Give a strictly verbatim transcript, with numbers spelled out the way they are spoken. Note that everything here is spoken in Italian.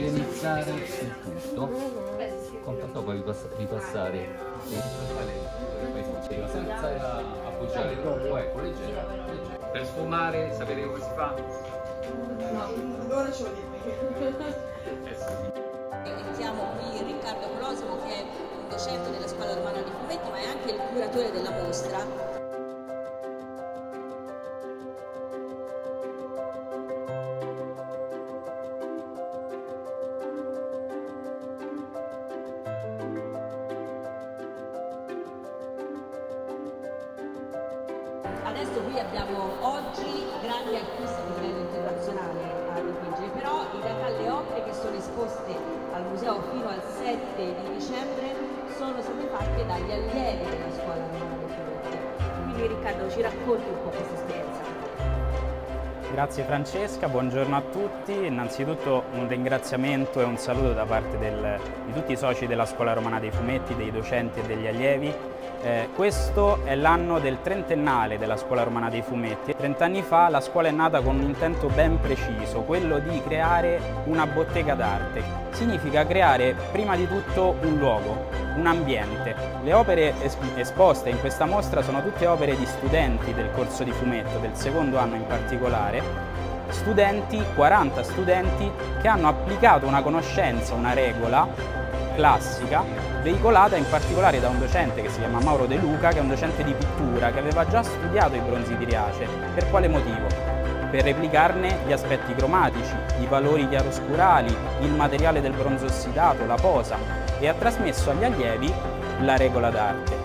organizzare il tutto, con tanto poi ripassare senza appoggiare troppo, ecco, leggera, leggera. Per sfumare sapete come si fa? No, ora ce lo dico. Eh sì. Invitiamo qui Riccardo Colosimo, che è un docente della Scuola Romana dei Fumetti, ma è anche il curatore della mostra. Adesso qui abbiamo oggi grandi artisti di livello internazionale a dipingere, però in realtà le opere che sono esposte al museo fino al sette di dicembre sono state fatte dagli allievi della Scuola Romana dei Fumetti. Quindi Riccardo, ci racconti un po' questa esperienza? Grazie Francesca, buongiorno a tutti. Innanzitutto un ringraziamento e un saluto da parte del, di tutti i soci della Scuola Romana dei Fumetti, dei docenti e degli allievi. Eh, questo è l'anno del trentennale della Scuola Romana dei Fumetti. Trent'anni fa la scuola è nata con un intento ben preciso, quello di creare una bottega d'arte. Significa creare prima di tutto un luogo, un ambiente. Le opere esposte in questa mostra sono tutte opere di studenti del corso di fumetto, del secondo anno in particolare, studenti, quaranta studenti che hanno applicato una conoscenza, una regola classica, veicolata in particolare da un docente che si chiama Mauro De Luca, che è un docente di pittura, che aveva già studiato i bronzi di Riace. Per quale motivo? Per replicarne gli aspetti cromatici, i valori chiaroscurali, il materiale del bronzo ossidato, la posa, e ha trasmesso agli allievi la regola d'arte.